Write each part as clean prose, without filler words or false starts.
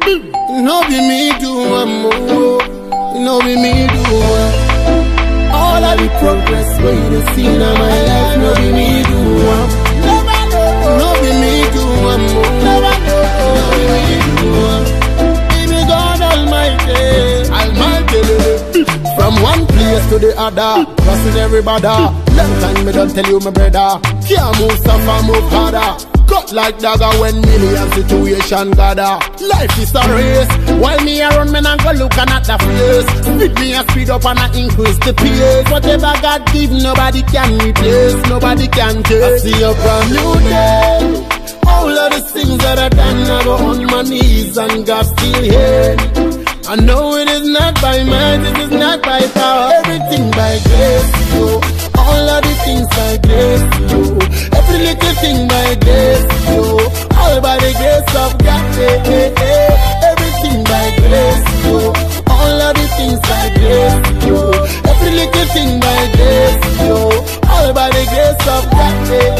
No be me do one more. No be me do one. All of the progress where you see in my life. No be me do one. No be me do one more. No be me do one. Baby God Almighty, Almighty. From one place to the other, crossing everybody. Long time me don't tell you, my brother. Can't move so far, move harder. Cut like dagger when million situation gather. Life is a race. While me around, me not go looking at the face. Speed me a speed up and I increase the pace. Whatever God give, nobody can replace. Nobody can take. I see a brand new day. All of the things that I done, I go on my knees and God still here. I know it is not by might, it is not by power. Everything by grace, yo. All of the things by grace, yo. Every little thing by grace, yo. All by the grace of God, everything by grace, yo. All of the things by grace, yo. Every little thing by grace, yo. All by the grace of God,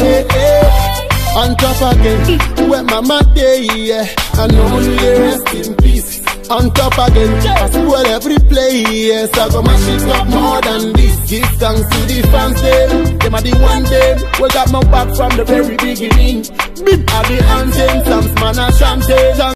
On top again, where mama day, yeah. I know you rest in peace. On top again, I spoil every play, yes. I go mash it up more than this. Give thanks to the fans, them are the one them. We got my back from the very beginning. Big are the anthem, some man are chanting.